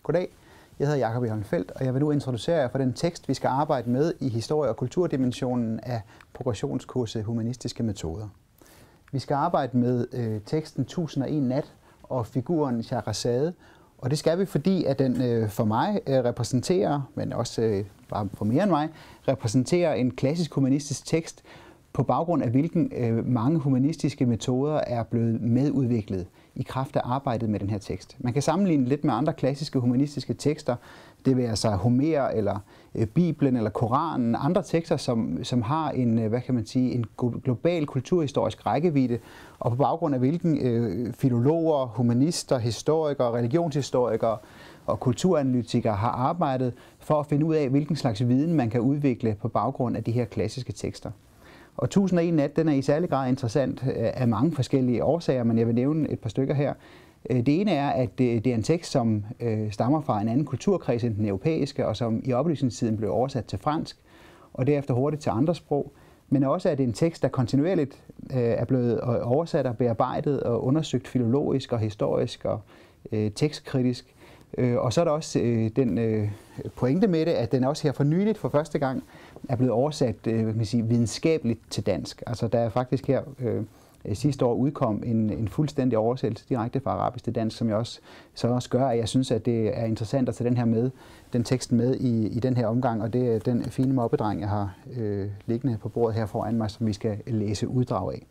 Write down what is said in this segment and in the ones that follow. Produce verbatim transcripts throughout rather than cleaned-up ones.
Goddag, jeg hedder Jakob Jørgen Feldt, og jeg vil nu introducere jer for den tekst, vi skal arbejde med i historie- og kulturdimensionen af progressionskurset Humanistiske Metoder. Vi skal arbejde med øh, teksten tusind og en nat og figuren Scheherazade, og det skal vi, fordi at den øh, for mig øh, repræsenterer, men også øh, bare for mere end mig, repræsenterer en klassisk humanistisk tekst, på baggrund af hvilken øh, mange humanistiske metoder er blevet medudviklet i kraft af arbejdet med den her tekst. Man kan sammenligne lidt med andre klassiske humanistiske tekster, det vil altså Homer eller øh, Bibelen eller Koranen, andre tekster, som, som har en, øh, hvad kan man sige, en global kulturhistorisk rækkevidde, og på baggrund af hvilken øh, filologer, humanister, historikere, religionshistorikere og kulturanalytikere har arbejdet for at finde ud af, hvilken slags viden man kan udvikle på baggrund af de her klassiske tekster. Og tusind og en nat, den er i særlig grad interessant af mange forskellige årsager, men jeg vil nævne et par stykker her. Det ene er, at det er en tekst, som stammer fra en anden kulturkreds end den europæiske, og som i oplysningstiden blev oversat til fransk, og derefter hurtigt til andre sprog. Men også, at det er en tekst, der kontinuerligt er blevet oversat og bearbejdet og undersøgt filologisk og historisk og tekstkritisk. Og så er der også den pointe med det, at den også her for nyligt for første gang er blevet oversat hvad kan man sige, videnskabeligt til dansk. Altså der er faktisk her øh, sidste år udkom en, en fuldstændig oversættelse direkte fra arabisk til dansk, som jeg også, så også gør, at jeg synes, at det er interessant at tage den her med, den tekst med i, i den her omgang, og det er den fine moppedreng, jeg har øh, liggende på bordet her foran mig, som vi skal læse uddrag af.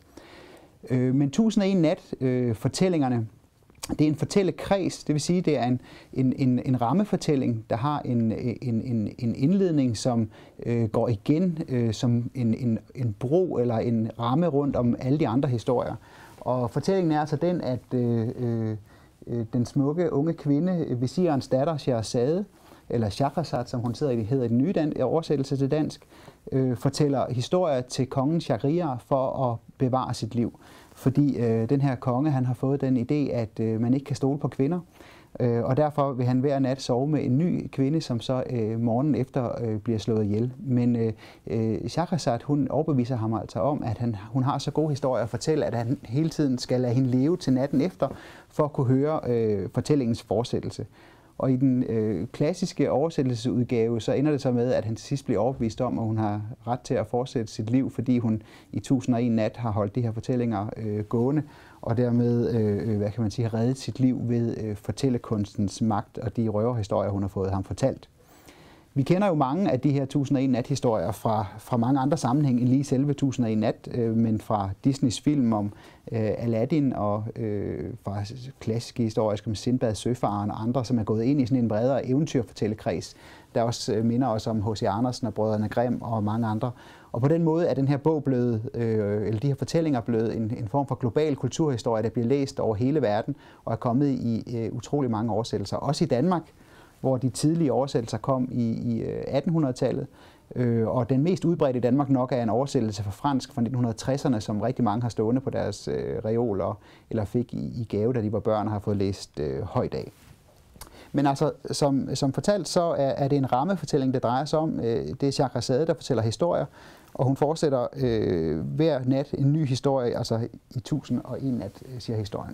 Øh, men tusind og en nat, øh, fortællingerne, det er en fortællekreds, det vil sige, det er en, en, en, en rammefortælling, der har en, en, en, en indledning, som øh, går igen øh, som en, en, en bro eller en ramme rundt om alle de andre historier. Og fortællingen er altså den, at øh, øh, den smukke unge kvinde, visirens datter Scheherazade, eller Scheherazade, som hun sidder i, hedder i den nye dan- oversættelse til dansk, øh, fortæller historier til kongen Shahryar for at bevare sit liv. Fordi øh, den her konge, han har fået den idé, at øh, man ikke kan stole på kvinder, øh, og derfor vil han hver nat sove med en ny kvinde, som så øh, morgenen efter øh, bliver slået ihjel. Men øh, øh, Scheherazade, hun overbeviser ham altså om, at han, hun har så gode historier at fortælle, at han hele tiden skal lade hende leve til natten efter, for at kunne høre øh, fortællingens fortsættelse. Og i den øh, klassiske oversættelsesudgave, så ender det så med, at han til sidst bliver overbevist om, at hun har ret til at fortsætte sit liv, fordi hun i tusind og en nat har holdt de her fortællinger øh, gående, og dermed, øh, hvad kan man sige, har reddet sit liv ved øh, fortællekunstens magt og de røverhistorier, hun har fået ham fortalt. Vi kender jo mange af de her tusind og en nat-historier fra, fra mange andre sammenhænge end lige selve tusind og en nat, øh, men fra Disneys film om øh, Aladdin og øh, fra klassiske historier som Sinbad Søfaren og andre, som er gået ind i sådan en bredere eventyrfortællekreds, der også øh, minder os om H C Andersen og Brødrene Grimm og mange andre. Og på den måde er den her bog blevet, øh, eller de her fortællinger blevet en, en form for global kulturhistorie, der bliver læst over hele verden og er kommet i øh, utrolig mange oversættelser, også i Danmark, hvor de tidlige oversættelser kom i, i attenhundredetallet. Øh, og den mest udbredte i Danmark nok er en oversættelse fra fransk fra nitten tresserne, som rigtig mange har stående på deres øh, reoler, eller fik i, i gave, da de var børn og har fået læst øh, højt af. Men altså, som, som fortalt, så er, er det en rammefortælling, der drejer sig om. Øh, det er Scheherazade, der fortæller historier, og hun fortsætter øh, hver nat en ny historie, altså i tusind og en nat, siger historien.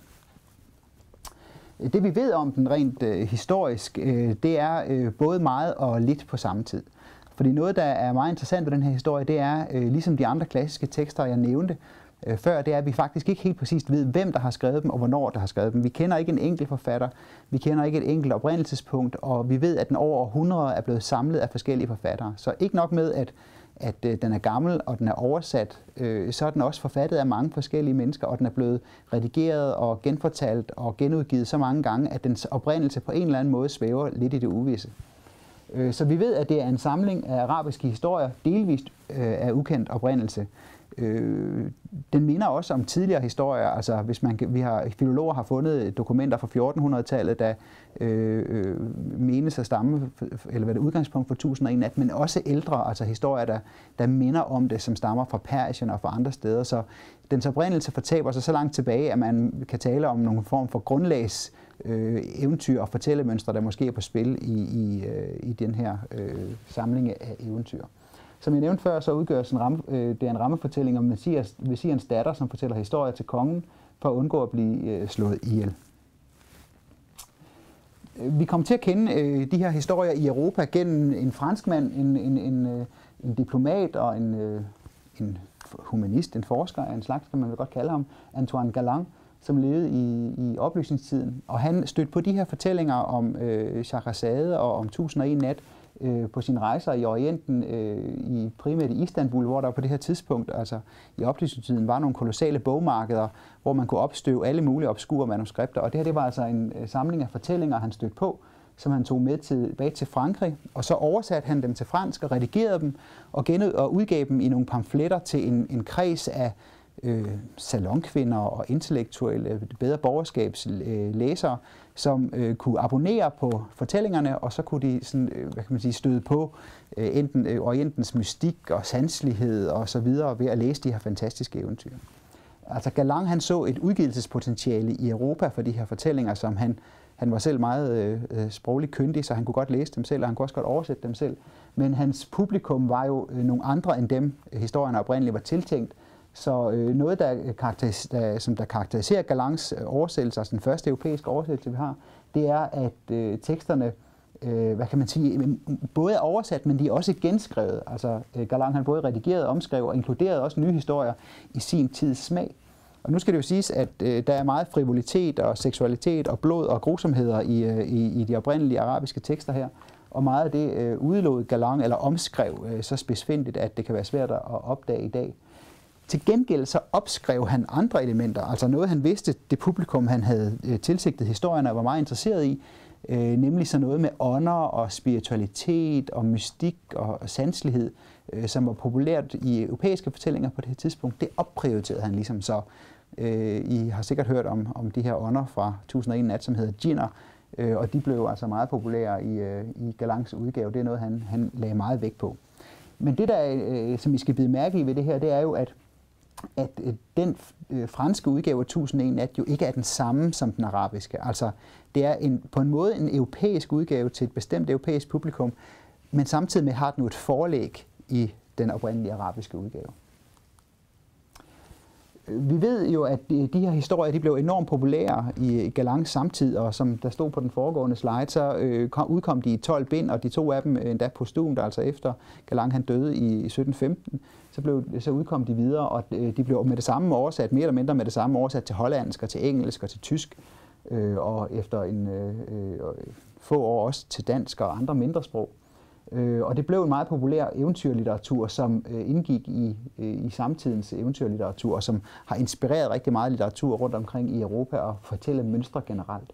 Det vi ved om den rent øh, historisk, øh, det er øh, både meget og lidt på samme tid. Fordi noget, der er meget interessant ved den her historie, det er, øh, ligesom de andre klassiske tekster, jeg nævnte øh, før, det er, at vi faktisk ikke helt præcist ved, hvem der har skrevet dem og hvornår der har skrevet dem. Vi kender ikke en enkelt forfatter, vi kender ikke et enkelt oprindelsespunkt, og vi ved, at den over århundreder er blevet samlet af forskellige forfattere. Så ikke nok med, at at øh, den er gammel, og den er oversat, øh, så er den også forfattet af mange forskellige mennesker, og den er blevet redigeret og genfortalt og genudgivet så mange gange, at dens oprindelse på en eller anden måde svæver lidt i det uvisse. Øh, så vi ved, at det er en samling af arabiske historier, delvist øh, af ukendt oprindelse. Øh, den minder også om tidligere historier, altså hvis man, vi har, filologer har fundet dokumenter fra fjortenhundredetallet, der øh, øh, menes at stamme, eller hvad det udgangspunkt for tusind og en nat, men også ældre, altså historier, der, der minder om det, som stammer fra Persien og fra andre steder. Så dens oprindelse fortaber sig så langt tilbage, at man kan tale om nogle form for grundlags øh, eventyr og fortællemønstre, der måske er på spil i, i, øh, i den her øh, samling af eventyr. Som jeg nævnte før, så udgør en ramme, øh, det er en rammefortælling om visirens datter, som fortæller historier til kongen for at undgå at blive øh, slået ihjel. Vi kom til at kende øh, de her historier i Europa gennem en franskmand, en, en, en, øh, en diplomat og en, øh, en humanist, en forsker af en slags, kan man vel godt kalde ham, Antoine Galland, som levede i, i oplysningstiden. Og han stødte på de her fortællinger om øh, Scheherazade og om tusind og en nat øh, på sine rejser i Orienten, øh, i, primært i Istanbul, hvor der på det her tidspunkt, altså i oplysningstiden, var nogle kolossale bogmarkeder, hvor man kunne opstøve alle mulige obskure manuskripter. Og det her det var altså en øh, samling af fortællinger, han stødte på, som han tog med tilbage til Frankrig, og så oversatte han dem til fransk og redigerede dem og, gen- og udgav dem i nogle pamfletter til en, en kreds af øh, salonkvinder og intellektuelle, bedre borgerskabslæsere, som øh, kunne abonnere på fortællingerne, og så kunne de sådan, øh, hvad kan man sige, støde på øh, enten øh, Orientens mystik og sanselighed og så videre ved at læse de her fantastiske eventyr. Altså Galland, han så et udgivelsespotentiale i Europa for de her fortællinger, som han Han var selv meget øh, sprogligt kyndig, så han kunne godt læse dem selv, og han kunne også godt oversætte dem selv. Men hans publikum var jo øh, nogle andre end dem, historierne oprindeligt var tiltænkt. Så øh, noget, der, der, som der karakteriserer Gallands oversættelse, altså den første europæiske oversættelse, vi har, det er, at øh, teksterne, øh, hvad kan man sige, både er oversat, men de er også genskrevet. Altså øh, Galland han både redigeret, omskrev og inkluderede også nye historier i sin tids smag. Og nu skal det jo siges, at øh, der er meget frivolitet og seksualitet og blod og grusomheder i, øh, i, i de oprindelige arabiske tekster her. Og meget af det øh, udelod Galland eller omskrev øh, så spidsfindigt, at det kan være svært at opdage i dag. Til gengæld så opskrev han andre elementer, altså noget han vidste, det publikum han havde øh, tilsigtet historierne og var meget interesseret i, øh, nemlig så noget med ånder og spiritualitet og mystik og sanselighed, øh, som var populært i europæiske fortællinger på det her tidspunkt. Det opprioriterede han ligesom så. Øh, I har sikkert hørt om, om de her ånder fra tusind og en nat, som hedder djinner, øh, og de blev altså meget populære i, øh, i Gallands udgave. Det er noget, han, han lagde meget vægt på. Men det, der, øh, som I skal bide mærke i ved det her, det er jo, at at øh, den øh, franske udgave af tusind og en nat jo ikke er den samme som den arabiske. Altså, det er en, på en måde en europæisk udgave til et bestemt europæisk publikum, men samtidig med har den jo et forlæg i den oprindelige arabiske udgave. Vi ved jo, at de, de her historier de blev enormt populære i Gallands samtid, og som der stod på den foregående slide, så øh, kom, udkom de i tolv bind, og de to af dem endda postumt, altså efter Galland han døde i sytten femten, så, blev, så udkom de videre, og øh, de blev med det samme oversat, mere eller mindre med det samme oversat til hollandsk og til engelsk og til tysk, øh, og efter en øh, få år også til dansk og andre mindre sprog. Øh, og det blev en meget populær eventyrlitteratur, som øh, indgik i, øh, i samtidens eventyrlitteratur, og som har inspireret rigtig meget litteratur rundt omkring i Europa og fortæller mønstre generelt.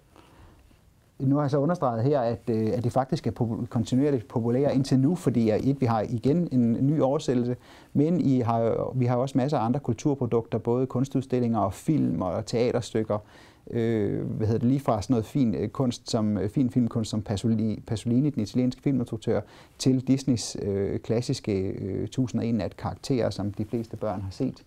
Nu har jeg så understreget her, at, øh, at det faktisk er popul- kontinuerligt populære indtil nu, fordi et, vi har igen en ny oversættelse, men I har, vi har også masser af andre kulturprodukter, både kunstudstillinger og film og teaterstykker, Øh, hvad hedder det, lige fra sådan noget fin øh, kunst som øh, fin filmkunst som Pasolini, Pasolini, den italienske filminstruktør, til Disneys øh, klassiske øh, tusind og en nat karakterer, som de fleste børn har set.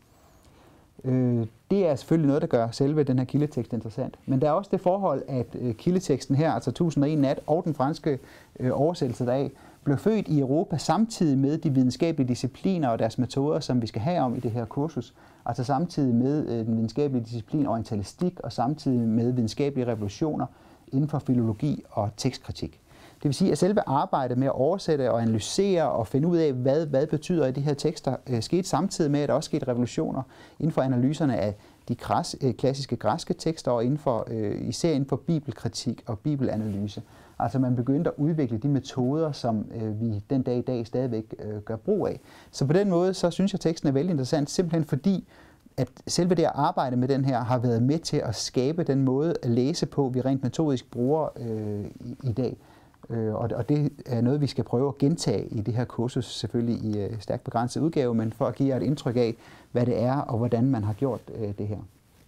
Øh, det er selvfølgelig noget, der gør selve den her kildetekst interessant. Men der er også det forhold, at øh, kildeteksten her, altså tusind og en nat og den franske øh, oversættelse deraf, blev født i Europa samtidig med de videnskabelige discipliner og deres metoder, som vi skal have om i det her kursus. Altså samtidig med øh, den videnskabelige disciplin orientalistik og samtidig med videnskabelige revolutioner inden for filologi og tekstkritik. Det vil sige, at selve arbejdet med at oversætte og analysere og finde ud af, hvad, hvad betyder i de her tekster, øh, skete samtidig med, at der også skete revolutioner inden for analyserne af de græs, øh, klassiske græske tekster og inden for, øh, især inden for bibelkritik og bibelanalyse. Altså man begyndte at udvikle de metoder, som øh, vi den dag i dag stadigvæk øh, gør brug af. Så på den måde, så synes jeg, at teksten er vældig interessant, simpelthen fordi, at selve det at arbejde med den her har været med til at skabe den måde at læse på, vi rent metodisk bruger øh, i, i dag. Øh, og, og det er noget, vi skal prøve at gentage i det her kursus, selvfølgelig i øh, stærkt begrænset udgave, men for at give jer et indtryk af, hvad det er og hvordan man har gjort øh, det her.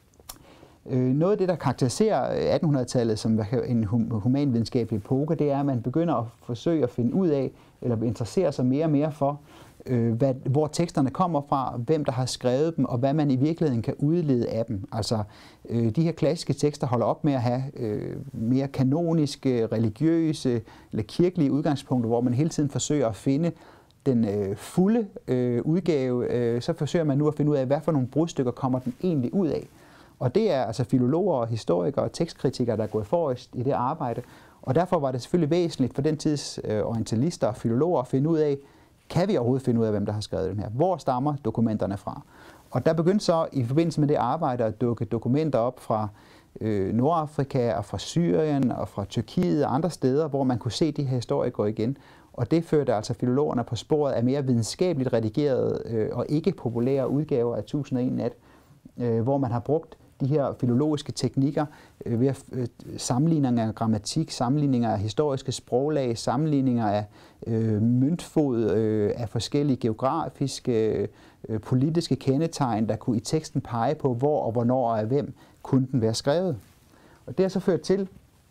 Noget af det, der karakteriserer attenhundredetallet som en humanvidenskabelig epoke, det er, at man begynder at forsøge at finde ud af, eller interessere sig mere og mere for, hvad, hvor teksterne kommer fra, hvem der har skrevet dem, og hvad man i virkeligheden kan udlede af dem. Altså, de her klassiske tekster holder op med at have mere kanoniske, religiøse eller kirkelige udgangspunkter, hvor man hele tiden forsøger at finde den øh, fulde øh, udgave, øh, så forsøger man nu at finde ud af, hvad for nogle brudstykker kommer den egentlig ud af. Og det er altså filologer, historikere og tekstkritikere, der er gået forrest i det arbejde. Og derfor var det selvfølgelig væsentligt for den tids øh, orientalister og filologer at finde ud af, kan vi overhovedet finde ud af, hvem der har skrevet den her? Hvor stammer dokumenterne fra? Og der begyndte så i forbindelse med det arbejde at dukke dokumenter op fra øh, Nordafrika og fra Syrien og fra Tyrkiet og andre steder, hvor man kunne se de her historier gå igen. Og det førte altså filologerne på sporet af mere videnskabeligt redigerede øh, og ikke populære udgaver af tusind og en nat, øh, hvor man har brugt de her filologiske teknikker øh, ved at øh, sammenligninger af grammatik, sammenligninger af historiske sproglag, sammenligninger af øh, møntfod, øh, af forskellige geografiske, øh, politiske kendetegn, der kunne i teksten pege på, hvor og hvornår og af hvem kunne den være skrevet. Og det har så ført til,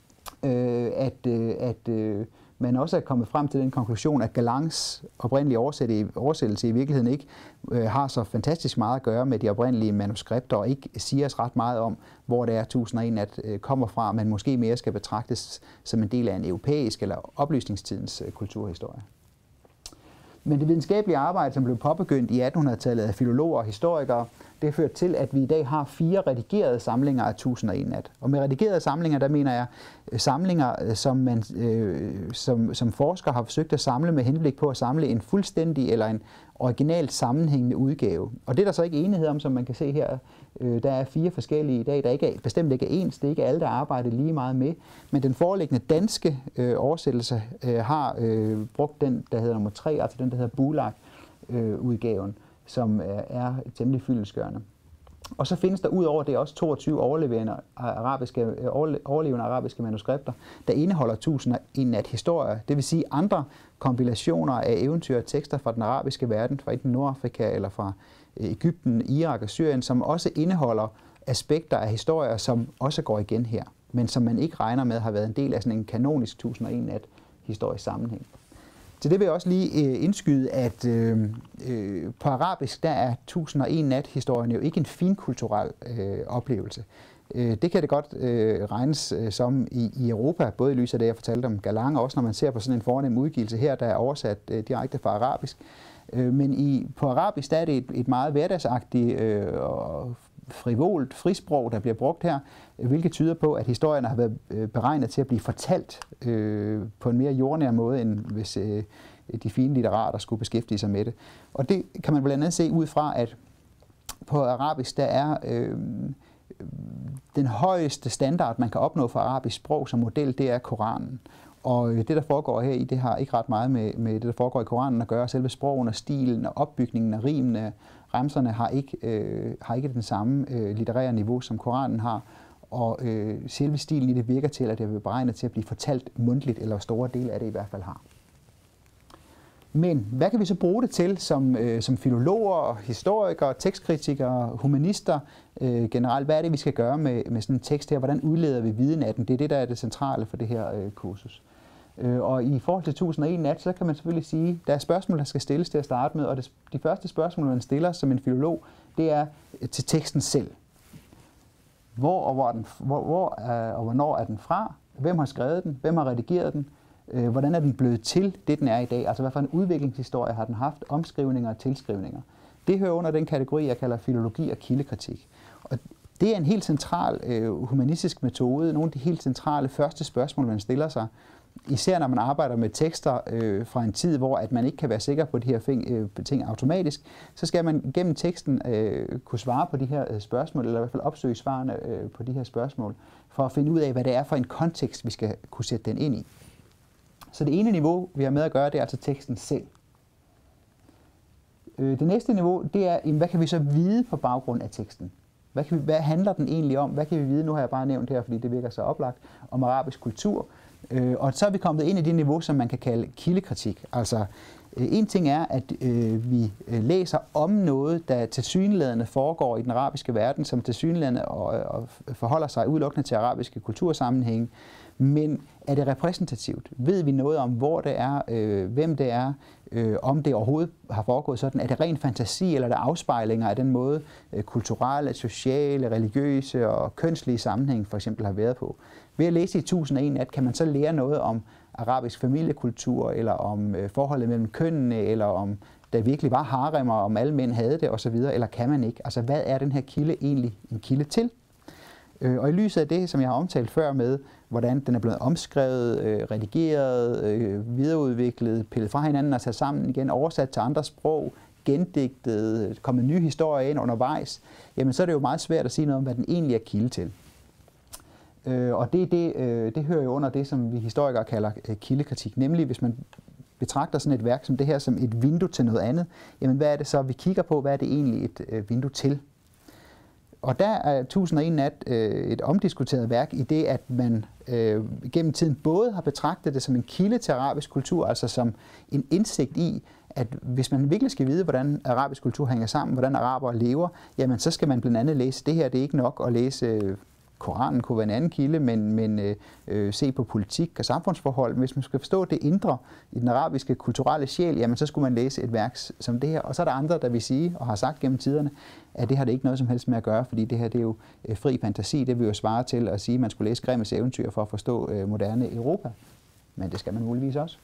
øh, at, øh, at øh, man også er kommet frem til den konklusion, at Gallands oprindelige oversættelse i virkeligheden ikke øh, har så fantastisk meget at gøre med de oprindelige manuskripter, og ikke siger os ret meget om, hvor det er tusind og en nat øh, kommer fra, men måske mere skal betragtes som en del af en europæisk eller oplysningstidens øh, kulturhistorie. Men det videnskabelige arbejde, som blev påbegyndt i attenhundredetallet af filologer og historikere, det har ført til, at vi i dag har fire redigerede samlinger af tusind og en nat. Og med redigerede samlinger, der mener jeg samlinger, som, man, øh, som, som forskere har forsøgt at samle med henblik på at samle en fuldstændig eller en originalt sammenhængende udgave. Og det er der så ikke enighed om, som man kan se her. Øh, der er fire forskellige i dag, der ikke er, bestemt ikke er ens. Det er ikke alle, der arbejder lige meget med. Men den foreliggende danske øh, oversættelse øh, har øh, brugt den, der hedder nummer tre, altså den, der hedder Bulak-udgaven, øh, som er, er temmelig fyldestgørende. Og så findes der ud over det også toogtyve overlevende arabiske, overlevende arabiske manuskripter, der indeholder tusind og en nat historier. Det vil sige andre kompilationer af eventyr og tekster fra den arabiske verden, fra enten Nordafrika eller fra Egypten, Irak og Syrien, som også indeholder aspekter af historier, som også går igen her, men som man ikke regner med har været en del af sådan en kanonisk tusind og en nat historisk sammenhæng. Til det vil jeg også lige øh, indskyde, at øh, øh, på arabisk, der er tusind og en nat-historien jo ikke en finkulturel øh, oplevelse. Øh, det kan det godt øh, regnes øh, som i, i Europa, både i lyset af det, jeg fortalte om Galland, og også når man ser på sådan en fornem udgivelse her, der er oversat øh, direkte fra arabisk. Øh, men i, på arabisk, der er det et, et meget hverdagsagtigt øh, og frivolt frisprog, der bliver brugt her, hvilket tyder på, at historierne har været beregnet til at blive fortalt øh, på en mere jordnær måde, end hvis øh, de fine litterater skulle beskæftige sig med det. Og det kan man blandt andet se ud fra, at på arabisk, der er øh, den højeste standard, man kan opnå for arabisk sprog som model, det er Koranen. Og det, der foregår her i, det har ikke ret meget med, med det, der foregår i Koranen at gøre. Selve sprogen og stilen og opbygningen af rimene, remserne har ikke, øh, har ikke den samme øh, litterære niveau, som Koranen har. Og øh, selve stilen i det virker til, at det er beregnet til at blive fortalt mundtligt, eller store dele af det i hvert fald har. Men hvad kan vi så bruge det til som, øh, som filologer, historikere, tekstkritikere, humanister øh, generelt? Hvad er det, vi skal gøre med, med sådan en tekst her? Hvordan udleder vi viden af den? Det er det, der er det centrale for det her øh, kursus. Øh, og i forhold til tusind og en nat, så kan man selvfølgelig sige, at der er spørgsmål, der skal stilles til at starte med. Og det, de første spørgsmål, man stiller som en filolog, det er til teksten selv. Hvor og, hvor den, hvor, hvor, øh, og hvornår er den fra? Hvem har skrevet den? Hvem har redigeret den? Hvordan er den blevet til det, den er i dag? Altså, hvad for en udviklingshistorie har den haft? Omskrivninger og tilskrivninger. Det hører under den kategori, jeg kalder filologi og kildekritik. Og det er en helt central øh, humanistisk metode. Nogle af de helt centrale første spørgsmål, man stiller sig. Især når man arbejder med tekster øh, fra en tid, hvor at man ikke kan være sikker på de her ting, øh, ting automatisk, så skal man gennem teksten øh, kunne svare på de her øh, spørgsmål, eller i hvert fald opsøge svarene øh, på de her spørgsmål, for at finde ud af, hvad det er for en kontekst, vi skal kunne sætte den ind i. Så det ene niveau, vi har med at gøre, det er altså teksten selv. Det næste niveau, det er, hvad kan vi så vide på baggrund af teksten? Hvad, kan vi, hvad handler den egentlig om? Hvad kan vi vide? Nu har jeg bare nævnt her, fordi det virker så oplagt, om arabisk kultur. Og så er vi kommet ind i det niveau, som man kan kalde kildekritik. Altså, en ting er, at øh, vi læser om noget, der tilsyneladende foregår i den arabiske verden, som tilsyneladende og, og forholder sig udelukkende til arabiske kultursammenhænge. Men er det repræsentativt? Ved vi noget om, hvor det er, øh, hvem det er, øh, om det overhovedet har foregået sådan? Er det ren fantasi, eller er det afspejlinger af den måde, øh, kulturelle, sociale, religiøse og kønslige sammenhæng for eksempel har været på? Ved at læse i tusind og en nat, kan man så lære noget om arabisk familiekultur, eller om øh, forholdet mellem kønnene, eller om der virkelig var haremmer, om alle mænd havde det osv., eller kan man ikke? Altså, hvad er den her kilde egentlig en kilde til? Og i lyset af det, som jeg har omtalt før med, hvordan den er blevet omskrevet, øh, redigeret, øh, videreudviklet, pillet fra hinanden og sat sammen igen, oversat til andre sprog, gendigtet, kommet nye historier ind undervejs, jamen så er det jo meget svært at sige noget om, hvad den egentlig er kilde til. Øh, og det, det, øh, det hører jo under det, som vi historikere kalder øh, kildekritik, nemlig hvis man betragter sådan et værk som det her som et vindue til noget andet, jamen hvad er det så, vi kigger på, hvad er det egentlig et øh, vindue til? Og der er tusind og en nat øh, et omdiskuteret værk i det, at man øh, gennem tiden både har betragtet det som en kilde til arabisk kultur, altså som en indsigt i, at hvis man virkelig skal vide, hvordan arabisk kultur hænger sammen, hvordan arabere lever, jamen så skal man blandt andet læse det her. Det er ikke nok at læse øh, Koranen kunne være en anden kilde, men, men øh, øh, se på politik og samfundsforhold. Hvis man skal forstå det indre i den arabiske kulturelle sjæl, jamen så skulle man læse et værk som det her. Og så er der andre, der vil sige og har sagt gennem tiderne, at det har det ikke noget som helst med at gøre, fordi det her det er jo øh, fri fantasi. Det vil jo svare til at sige, at man skulle læse Grimms eventyr for at forstå øh, moderne Europa. Men det skal man muligvis også.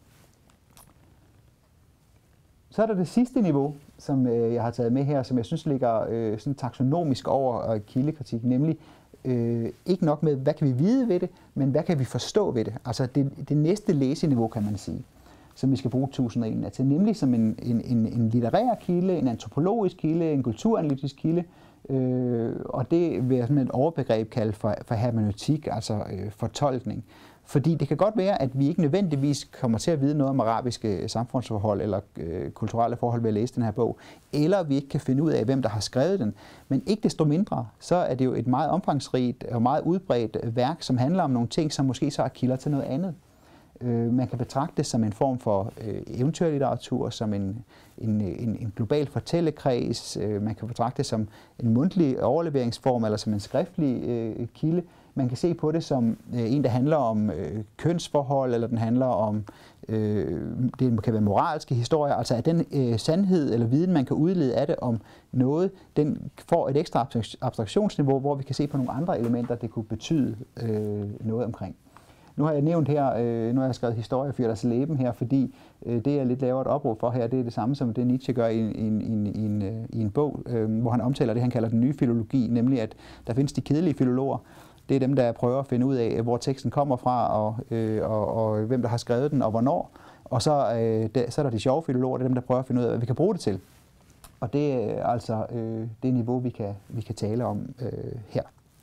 Så er der det sidste niveau, som øh, jeg har taget med her, som jeg synes ligger øh, sådan taksonomisk over øh, kildekritik, nemlig øh, ikke nok med, hvad kan vi vide ved det, men hvad kan vi forstå ved det? Altså det, det næste læseniveau, kan man sige, som vi skal bruge tusind og en til, nemlig som en, en, en, en litterær kilde, en antropologisk kilde, en kulturanalytisk kilde, øh, og det vil jeg sådan et overbegreb kalde for, for hermeneutik, altså øh, fortolkning. Fordi det kan godt være, at vi ikke nødvendigvis kommer til at vide noget om arabiske samfundsforhold eller øh, kulturelle forhold ved at læse den her bog, eller vi ikke kan finde ud af, hvem der har skrevet den. Men ikke desto mindre, så er det jo et meget omfangsrigt og meget udbredt værk, som handler om nogle ting, som måske så er kilder til noget andet. Øh, man kan betragte det som en form for øh, eventyrlitteratur, som en, en, en, en global fortællekreds. Øh, man kan betragte det som en mundtlig overleveringsform eller som en skriftlig øh, kilde. Man kan se på det som øh, en, der handler om øh, kønsforhold, eller den handler om, øh, det kan være moralske historier, altså at den øh, sandhed eller viden, man kan udlede af det om noget, den får et ekstra abstraktionsniveau, hvor vi kan se på nogle andre elementer, det kunne betyde øh, noget omkring. Nu har jeg nævnt her, øh, nu har jeg skrevet historie for deres leben her, fordi øh, det, jeg lidt laver et opråb for her, det er det samme, som det Nietzsche gør i, i, i, i, en, øh, i en bog, øh, hvor han omtaler det, han kalder den nye filologi, nemlig at der findes de kedelige filologer. Det er dem, der prøver at finde ud af, hvor teksten kommer fra, og, øh, og, og hvem der har skrevet den, og hvornår. Og så, øh, der, så er der de sjove filologer, det er dem, der prøver at finde ud af, hvad vi kan bruge det til. Og det er altså øh, det niveau, vi kan, vi kan tale om øh, her.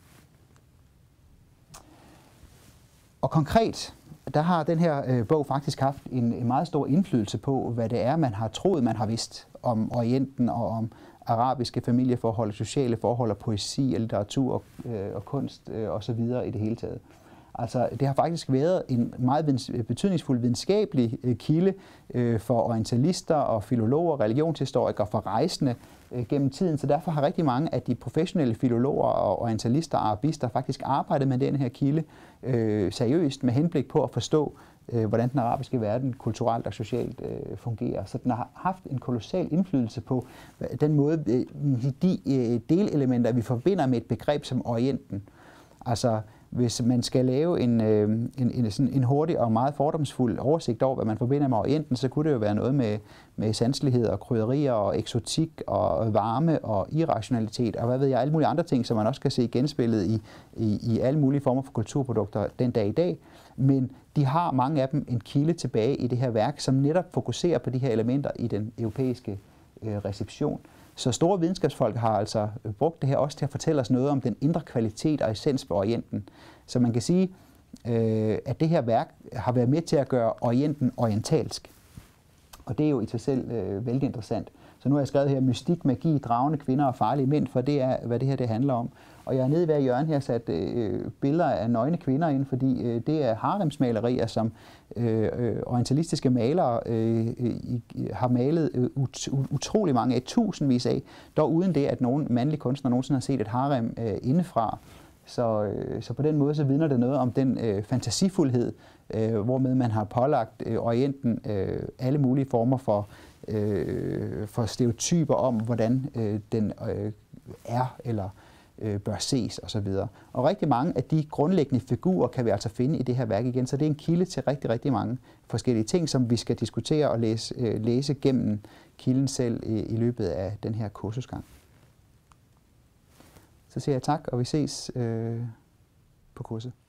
Og konkret, der har den her øh, bog faktisk haft en, en meget stor indflydelse på, hvad det er, man har troet, man har vidst om Orienten og om arabiske familieforhold, sociale forhold og poesi og litteratur og, øh, og kunst øh, osv. i det hele taget. Altså, det har faktisk været en meget betydningsfuld videnskabelig øh, kilde øh, for orientalister og filologer, religionshistorikere, for rejsende øh, gennem tiden. Så derfor har rigtig mange af de professionelle filologer og orientalister og arabister faktisk arbejdet med den her kilde øh, seriøst med henblik på at forstå, øh, hvordan den arabiske verden kulturelt og socialt øh, fungerer. Så den har haft en kolossal indflydelse på den måde, øh, de øh, delelementer, vi forbinder med et begreb som Orienten. Altså, hvis man skal lave en, øh, en, en, sådan en hurtig og meget fordomsfuld oversigt over, hvad man forbinder med Orienten, så kunne det jo være noget med, med sanselighed og krydderier og eksotik og varme og irrationalitet og hvad ved jeg, alle mulige andre ting, som man også kan se genspillet i, i, i alle mulige former for kulturprodukter den dag i dag. Men de har mange af dem en kilde tilbage i det her værk, som netop fokuserer på de her elementer i den europæiske øh, reception. Så store videnskabsfolk har altså brugt det her også til at fortælle os noget om den indre kvalitet og essens på Orienten. Så man kan sige, øh, at det her værk har været med til at gøre Orienten orientalsk. Og det er jo i sig selv øh, vældig interessant. Så nu har jeg skrevet her mystik, magi, dragende kvinder og farlige mænd, for det er, hvad det her det handler om. Og jeg er nede i hver hjørne her sat øh, billeder af nøgne kvinder ind, fordi øh, det er haremsmalerier, som øh, øh, orientalistiske malere øh, øh, har malet øh, ut, utrolig mange af, tusindvis af, dog uden det, at nogen mandlige kunstner nogensinde har set et harem øh, indefra. Så, øh, så på den måde så vidner det noget om den øh, fantasifuldhed, øh, hvormed man har pålagt øh, Orienten øh, alle mulige former for, øh, for stereotyper om, hvordan øh, den øh, er eller øh, bør ses osv. Og rigtig mange af de grundlæggende figurer kan vi altså finde i det her værk igen, så det er en kilde til rigtig, rigtig mange forskellige ting, som vi skal diskutere og læse, øh, læse gennem kilden selv i, i løbet af den her kursusgang. Så siger jeg tak, og vi ses øh, på kurset.